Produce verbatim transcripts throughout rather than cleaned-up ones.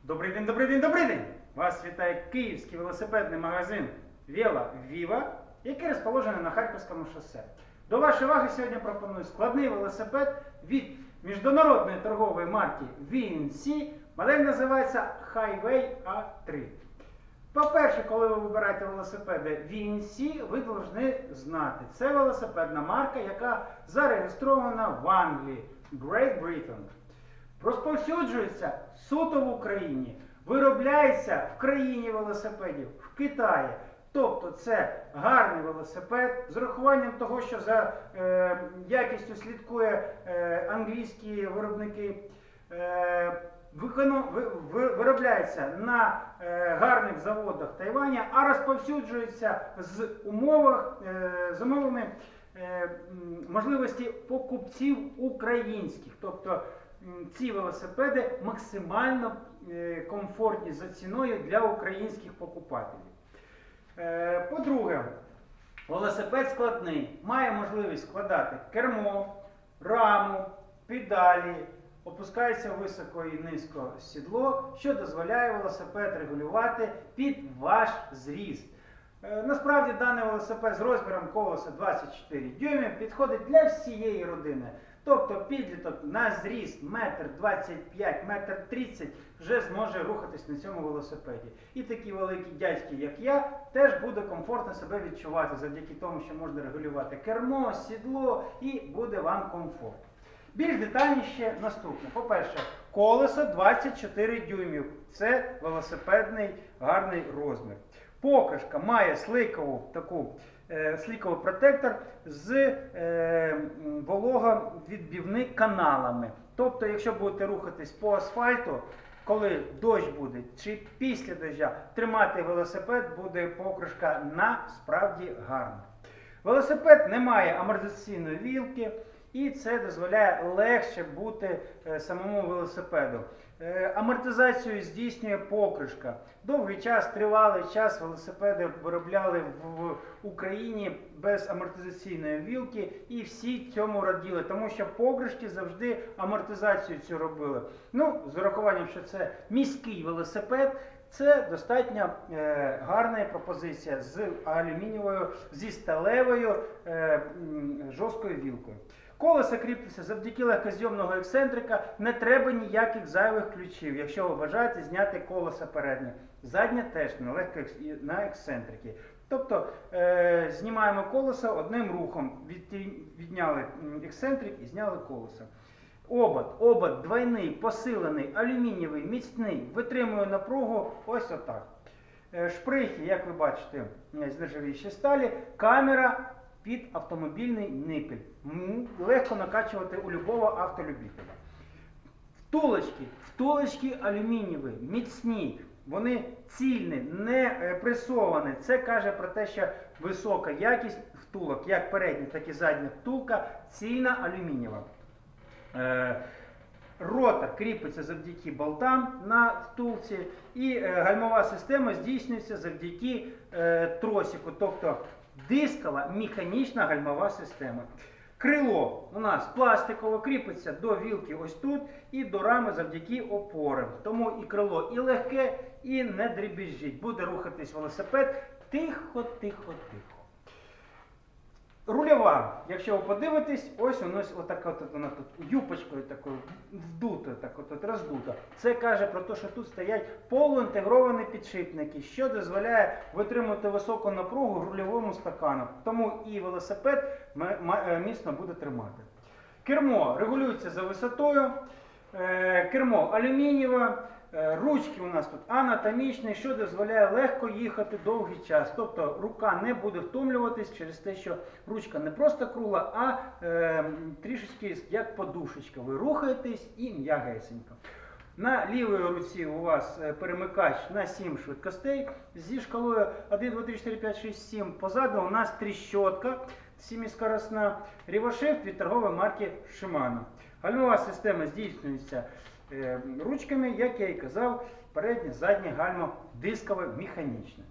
Добрий день, добрий день, добрий день! Вас вітає київський велосипедний магазин Вела Віва, який розположений на Харківському шосе. До вашої уваги сьогодні пропоную складний велосипед від міжнародної торгової марки ві ен сі. Модель називається Highway а три. По-перше, коли ви вибираєте велосипеди ві ен сі, ви повинні знати, це велосипедна марка, яка зареєстрована в Англії, Great Britain. Розповсюджується суто в Україні, виробляється в країні велосипедів, в Китаї. Тобто це гарний велосипед, з урахуванням того, що за е, якістю слідкує е, англійські виробники, е, викону, ви, ви, виробляється на е, гарних заводах Тайваня, а розповсюджується з, умовах, е, з умовами е, можливості покупців українських. Тобто ці велосипеди максимально комфортні за ціною для українських покупателів. По-друге, велосипед складний, має можливість складати кермо, раму, педалі, опускається високо і низько сідло, що дозволяє велосипед регулювати під ваш зріст. Насправді даний велосипед з розміром колеса двадцять чотири дюйми підходить для всієї родини. Тобто підліток на зріст метр двадцять п'ять, метр тридцять вже зможе рухатись на цьому велосипеді. І такі великі дядьки, як я, теж буде комфортно себе відчувати завдяки тому, що можна регулювати кермо, сідло і буде вам комфорт. Більш детальніше наступне. По-перше, колесо двадцять чотири дюймів. Це велосипедний гарний розмір. Покришка має сликову таку е, сликовий протектор з е, вологовідбивними каналами. Тобто, якщо будете рухатись по асфальту, коли дощ буде чи після дощу, тримати велосипед буде покришка насправді гарна. Велосипед не має амортизаційної вілки. І це дозволяє легше бути е, самому велосипеду. Е, амортизацію здійснює покришка. Довгий час, тривалий час велосипеди виробляли в Україні без амортизаційної вілки, і всі цьому раділи, тому що покришки завжди амортизацію цю робили. Ну, з урахуванням, що це міський велосипед, це достатньо е, гарна пропозиція з алюмінієвою, зі сталевою е, жорсткою вілкою. Колесо кріпиться завдяки легкозйомного ексцентрика, не треба ніяких зайвих ключів, якщо ви бажаєте зняти колесо переднє. Заднє теж на, легко, на ексцентрики. Тобто е, знімаємо колесо одним рухом, від, відняли ексцентрик і зняли колесо. Обод, обод двойний, посилений, алюмінієвий, міцний, витримує напругу ось отак. Е, шприхи, як ви бачите, з нержавіючої сталі, камера під автомобільний нипель. Легко накачувати у любого автолюбителя. Втулочки. Втулочки алюмінієві, міцні. Вони цільні, не пресовані. Це каже про те, що висока якість втулок, як передня, так і задня втулка, цільна алюмінієва. Ротор кріпиться завдяки болтам на втулці, і гальмова система здійснюється завдяки тросику, тобто дискова механічна гальмова система. Крило у нас пластикове, кріпиться до вілки ось тут і до рами завдяки опорам. Тому і крило і легке, і не дребіжить. Буде рухатись велосипед тихо, тихо, тихо. Рульова, якщо ви подивитесь, ось у нас отака от, вона тут юпочкою такою вдута, так от, от роздута. Це каже про те, що тут стоять полуінтегровані підшипники, що дозволяє витримувати високу напругу рульовому стакану. Тому і велосипед міцно буде тримати. Кермо регулюється за висотою, кермо алюмінієве. Ручки у нас тут анатомічні, що дозволяє легко їхати довгий час. Тобто рука не буде втомлюватись через те, що ручка не просто кругла, а е, трішечки як подушечка. Ви рухаєтесь і м'ягесенько. На лівій руці у вас перемикач на сім швидкостей зі шкалою один, два, три, чотири, п'ять, шість, сім. Позаду у нас тріщотка семискоростна, рівошифт від торгової марки Shimano. Гальмова система здійснюється ручками, як я і казав, переднє, заднє гальмо дискове, механічне.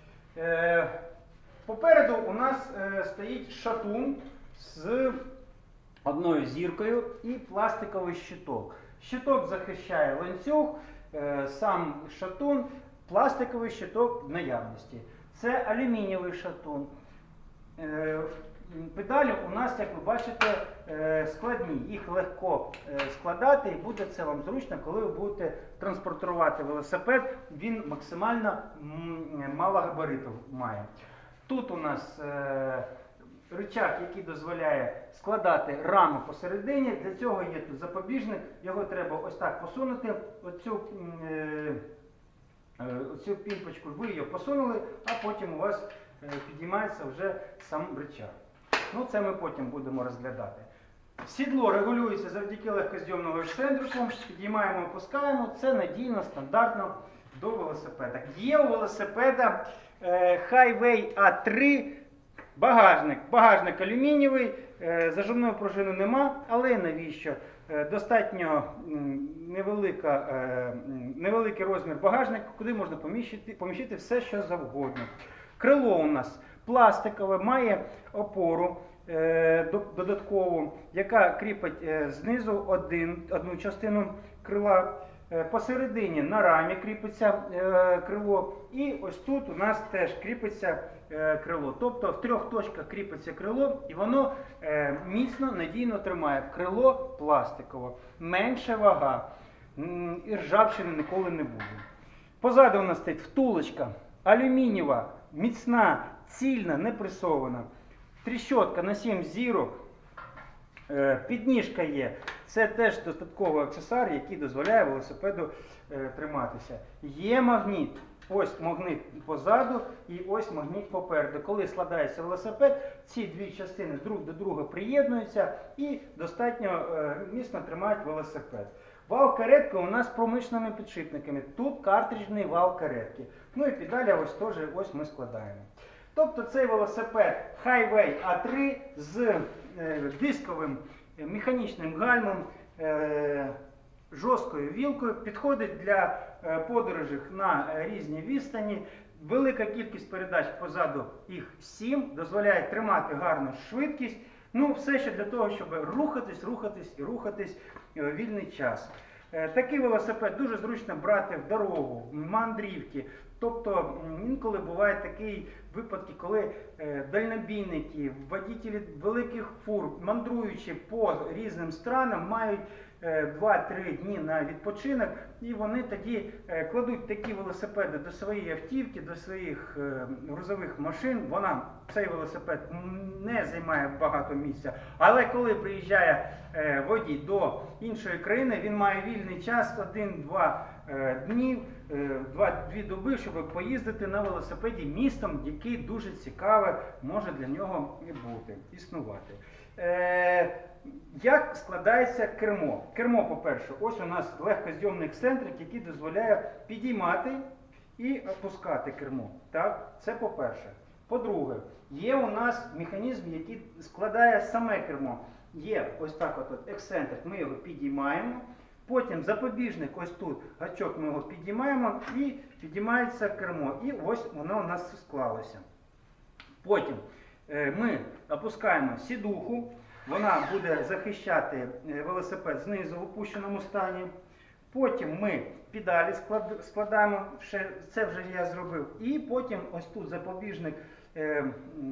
Попереду у нас стоїть шатун з одною зіркою і пластиковий щиток. Щиток захищає ланцюг, е, сам шатун, пластиковий щиток в наявності. Це алюмінієвий шатун. Е, Педалі у нас, як ви бачите, е, складні. Їх легко е, складати і буде це вам зручно, коли ви будете транспортувати велосипед. Він максимально м, мало габаритів має. Тут у нас е, рычаг, який дозволяє складати раму посередині. Для цього є тут запобіжник. Його треба ось так посунути. Оцю, е, оцю пімпочку ви її посунули, а потім у вас е, підіймається вже сам рычаг. Ну, це ми потім будемо розглядати. Сідло регулюється завдяки легкозйомному ексцентрику. Підіймаємо, опускаємо. Це надійно, стандартно до велосипеда. Є у велосипеда е, Hi-Way а три багажник. Багажник алюмінієвий, е, зажимної пружини нема, але навіщо? Е, достатньо м, невелика, е, невеликий розмір багажника, куди можна поміщити, поміщити все, що завгодно. Крило у нас пластикове, має опору е, додаткову, яка кріпить е, знизу один, одну частину крила. Е, посередині на рамі кріпиться е, крило. І ось тут у нас теж кріпиться е, крило. Тобто в трьох точках кріпиться крило і воно е, міцно, надійно тримає. Крило пластикове, менша вага. М, і ржавчини ніколи не буде. Позаду у нас стоїть втулочка алюмінієва, міцна, цільна, не пресована. Тріщотка на сім зірок. Підніжка є. Це теж додатковий аксесуар, який дозволяє велосипеду е, триматися. Є магніт. Ось магніт позаду і ось магніт попереду. Коли складається велосипед, ці дві частини друг до друга приєднуються і достатньо е, міцно тримають велосипед. Вал каретки у нас з промишленими підшипниками. Тут картриджний вал каретки. Ну і педалі ось теж ось ми складаємо. Тобто цей велосипед Hi-Way а три з е, дисковим е, механічним гальмом, е, жорсткою вілкою підходить для е, подорожей на е, різні відстані. Велика кількість передач позаду, їх сім, дозволяє тримати гарну швидкість. Ну, все ще для того, щоб рухатись, рухатись і рухатись е, вільний час. Е, такий велосипед дуже зручно брати в дорогу, в мандрівки. Тобто інколи бувають такі випадки, коли е, дальнобійники, водителі великих фур, мандруючи по різним странам, мають е, два-три дні на відпочинок, і вони тоді е, кладуть такі велосипеди до своєї автівки, до своїх е, грузових машин. Вона, цей велосипед не займає багато місця, але коли приїжджає е, водій до іншої країни, він має вільний час один-два е, днів, два-дві доби, щоб поїздити на велосипеді містом, який дуже цікаве може для нього і бути, існувати. Е, як складається кермо? Кермо, по-перше, ось у нас легкозйомний ексцентрик, який дозволяє підіймати і опускати кермо. Так? Це по-перше. По-друге, є у нас механізм, який складає саме кермо. Є ось так от ексцентрик, ми його підіймаємо. Потім запобіжник, ось тут гачок, ми його підіймаємо і підіймається кермо. І ось воно у нас склалося. Потім е, ми опускаємо сідуху, вона буде захищати велосипед знизу в опущеному стані. Потім ми педалі склад, складаємо, це вже я зробив. І потім ось тут запобіжник е,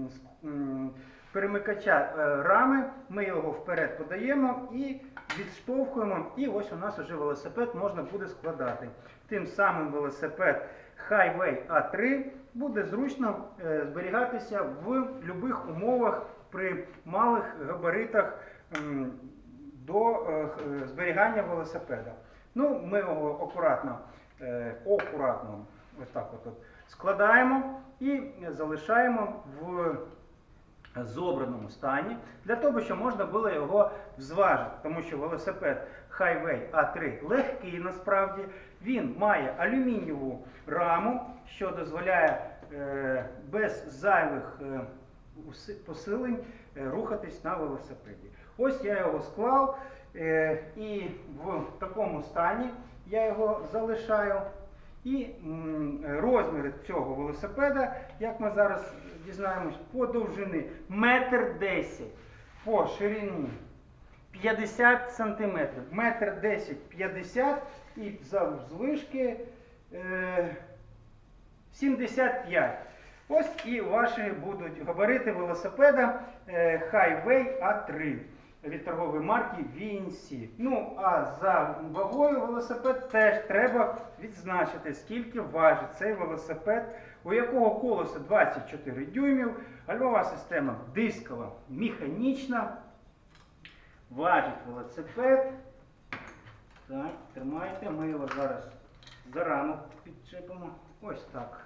перемикача е, рами, ми його вперед подаємо і відштовхуємо, і ось у нас вже велосипед можна буде складати. Тим самим велосипед Hi-Way а три буде зручно е, зберігатися в будь-яких умовах при малих габаритах м, до е, зберігання велосипеда. Ну, ми його акуратно, е, акуратно ось так от складаємо і залишаємо в зобраному стані, для того, щоб можна було його зважити. Тому що велосипед Hi-Way а три легкий насправді, він має алюмінієву раму, що дозволяє е, без зайвих е, посилень е, рухатись на велосипеді. Ось я його склав е, і в такому стані я його залишаю. І м, розміри цього велосипеда, як ми зараз дізнаємось, по довжини метр десять, по ширині п'ятдесят сантиметрів, метр десять п'ятдесят, і заввишки е, сімдесят п'ять. Ось і ваші будуть габарити велосипеда е, Highway а три від торгової марки ві ен сі. Ну, а за вагою велосипед теж треба відзначити, скільки важить цей велосипед, у якого колесо двадцять чотири дюймів, гальмова система дискова, механічна. Важить велосипед. Так, тримайте, ми його зараз за рамок підчепимо. Ось так.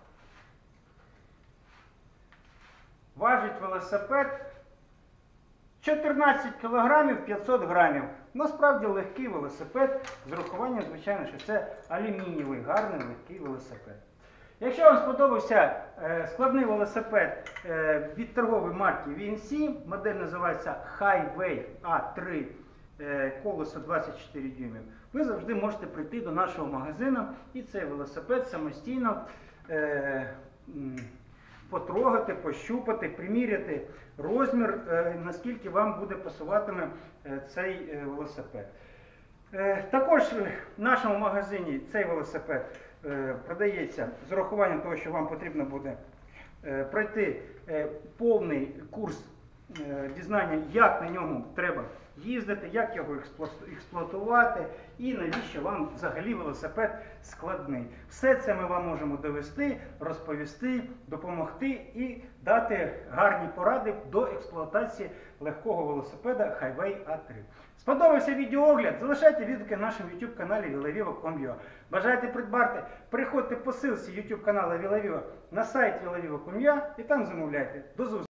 Важить велосипед чотирнадцять кілограмів п'ятсот грамів. Насправді легкий велосипед, з урахуванням, звичайно, що це алюмінієвий, гарний легкий велосипед. Якщо вам сподобався е, складний велосипед е, від торгової марки ві ен сі, модель називається Highway а три, е, колесо двадцять чотири дюймів, ви завжди можете прийти до нашого магазину і цей велосипед самостійно е, потрогати, пощупати, приміряти розмір, е, наскільки вам буде пасуватиме е, цей е, велосипед. Е, також в нашому магазині цей велосипед е, продається з урахуванням того, що вам потрібно буде е, пройти е, повний курс е, дізнання, як на ньому треба їздити, як його експлуатувати і навіщо вам взагалі велосипед складний. Все це ми вам можемо довести, розповісти, допомогти і дати гарні поради до експлуатації легкого велосипеда Highway а три. Сподобався відеоогляд? Залишайте відгуки на нашому YouTube каналі вілавіва крапка ком точка ю а. Бажаєте придбати? Переходьте по ссылці YouTube каналу Вілавіва на сайт вілавіва крапка ком точка ю а і там замовляйте. До зустрічі!